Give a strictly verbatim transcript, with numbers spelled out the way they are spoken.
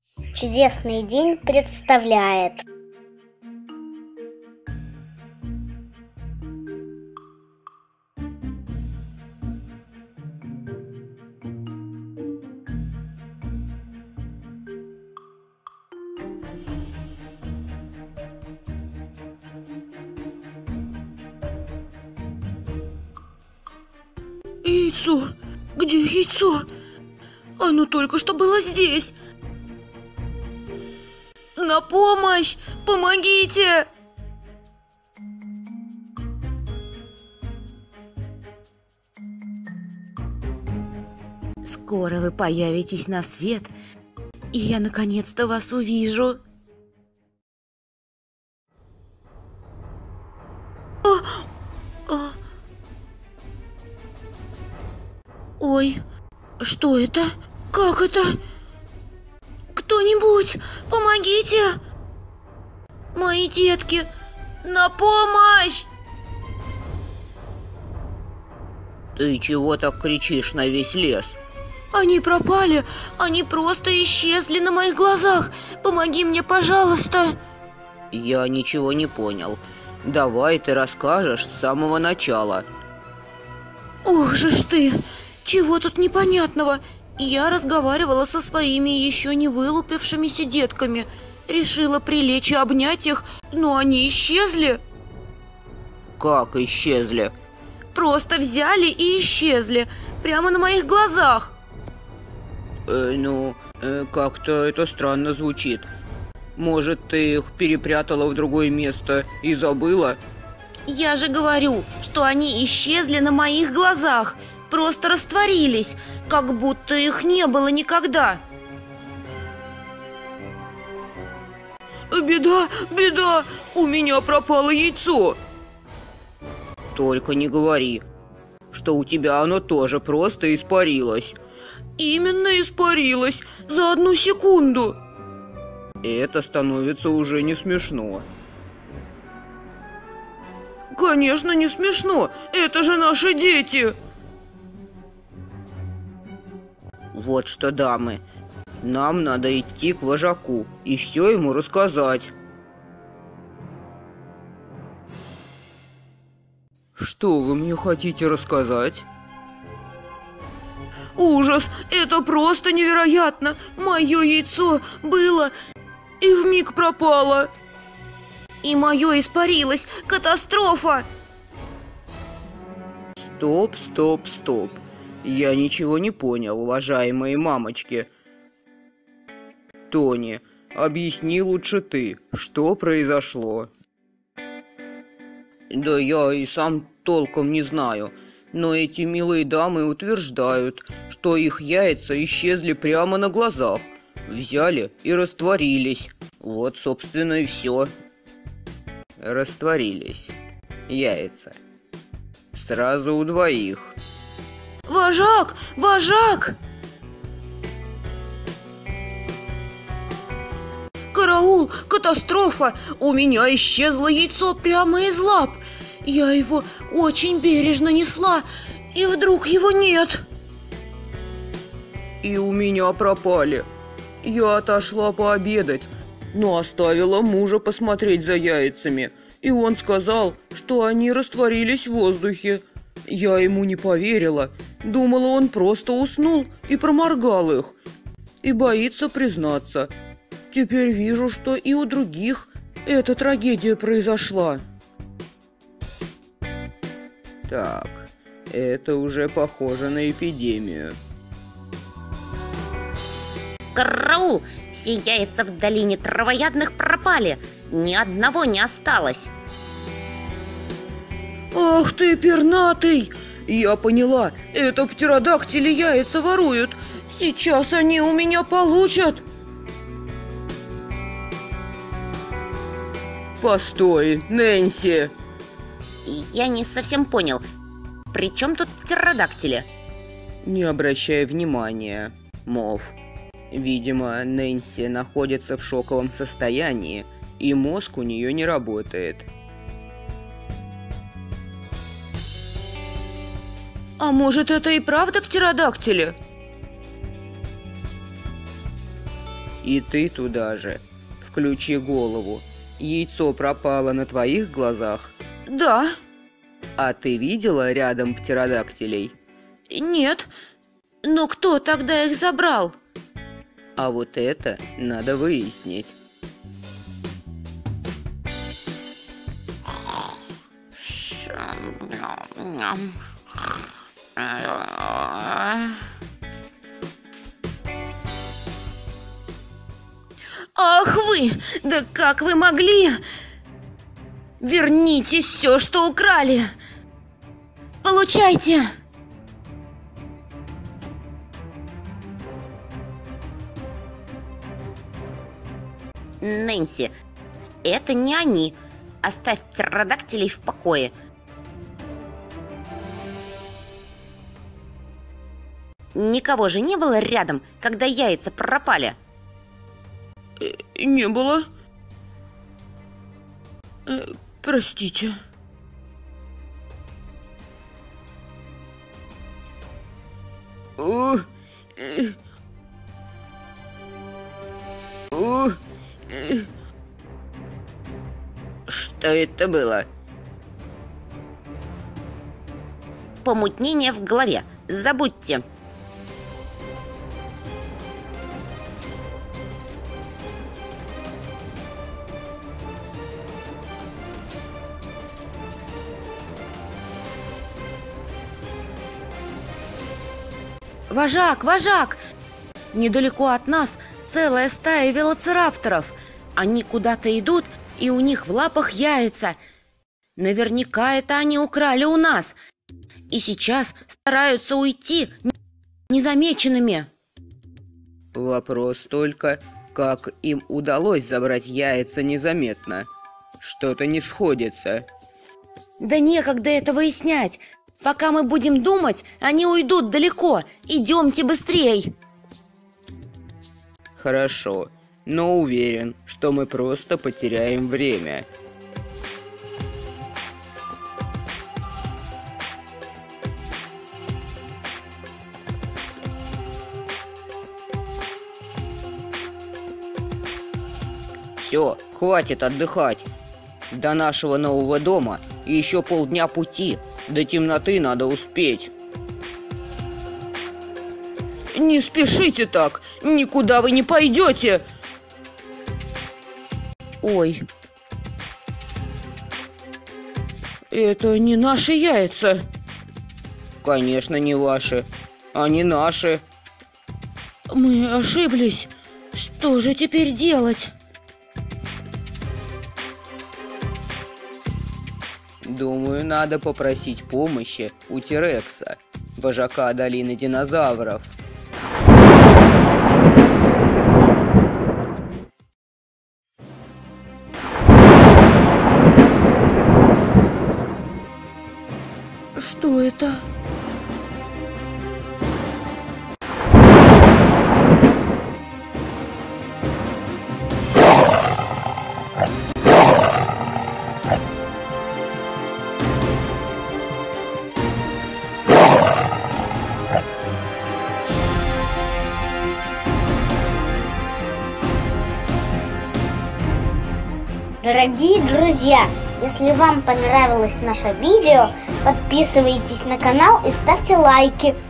Чудесный день представляет. Яйцо! Где яйцо? Оно только что было здесь. На помощь! Помогите! Скоро вы появитесь на свет, и я наконец-то вас увижу. А, а. Ой, что это? Как это? Кто-нибудь, помогите! Мои детки, на помощь! Ты чего так кричишь на весь лес? Они пропали, они просто исчезли на моих глазах. Помоги мне, пожалуйста. Я ничего не понял. Давай ты расскажешь с самого начала. Ох же ж ты! Чего тут непонятного? Я разговаривала со своими еще не вылупившимися детками. Решила прилечь и обнять их, но они исчезли. Как исчезли? Просто взяли и исчезли. Прямо на моих глазах. Э, ну, э, как-то это странно звучит. Может, ты их перепрятала в другое место и забыла? Я же говорю, что они исчезли на моих глазах. Просто растворились, как будто их не было никогда. Беда, беда, у меня пропало яйцо. Только не говори, что у тебя оно тоже просто испарилось. Именно испарилось, за одну секунду. Это становится уже не смешно. Конечно, не смешно, это же наши дети. Вот что, дамы, нам надо идти к вожаку и все ему рассказать. Что вы мне хотите рассказать? Ужас! Это просто невероятно! Мое яйцо было и вмиг пропало. И мое испарилось! Катастрофа! Стоп, стоп, стоп! Я ничего не понял, уважаемые мамочки. Тони, объясни лучше ты, что произошло? Да я и сам толком не знаю, но эти милые дамы утверждают, что их яйца исчезли прямо на глазах. Взяли и растворились. Вот, собственно, и все. Растворились. Яйца. Сразу у двоих. Вожак! Вожак! Караул! Катастрофа! У меня исчезло яйцо прямо из лап. Я его очень бережно несла, и вдруг его нет. И у меня пропали. Я отошла пообедать, но оставила мужа посмотреть за яйцами, и он сказал, что они растворились в воздухе. Я ему не поверила, думала, он просто уснул и проморгал их. И боится признаться. Теперь вижу, что и у других эта трагедия произошла. Так, это уже похоже на эпидемию. Караул! Все яйца в долине травоядных пропали. Ни одного не осталось. Ах ты, пернатый! Я поняла, это птеродактили яйца воруют. Сейчас они у меня получат. Постой, Нэнси. Я не совсем понял, при чем тут птеродактили? Не обращай внимания, Мов. Видимо, Нэнси находится в шоковом состоянии, и мозг у нее не работает. А может, это и правда птеродактили? И ты туда же. Включи голову. Яйцо пропало на твоих глазах? Да. А ты видела рядом птеродактилей? Нет. Но кто тогда их забрал? А вот это надо выяснить. Ах вы! Да как вы могли? Верните все, что украли! Получайте! Нэнси, это не они. Оставь птеродактилей в покое. Никого же не было рядом, когда яйца пропали? Э, не было. Э, простите. О, э, о, э. Что это было? Помутнение в голове. Забудьте. Вожак, вожак! Недалеко от нас целая стая велоцирапторов. Они куда-то идут, и у них в лапах яйца. Наверняка это они украли у нас. И сейчас стараются уйти незамеченными. Вопрос только, как им удалось забрать яйца незаметно. Что-то не сходится. Да некогда это выяснять. Пока мы будем думать, они уйдут далеко. Идемте быстрей. Хорошо, но уверен, что мы просто потеряем время. Все, хватит отдыхать. До нашего нового дома еще полдня пути. До темноты надо успеть. Не спешите так, никуда вы не пойдете. Ой. Это не наши яйца. Конечно, не ваши. Они наши. Мы ошиблись. Что же теперь делать? Думаю, надо попросить помощи у Тирекса, вожака долины динозавров. Что это? Дорогие друзья, если вам понравилось наше видео, подписывайтесь на канал и ставьте лайки.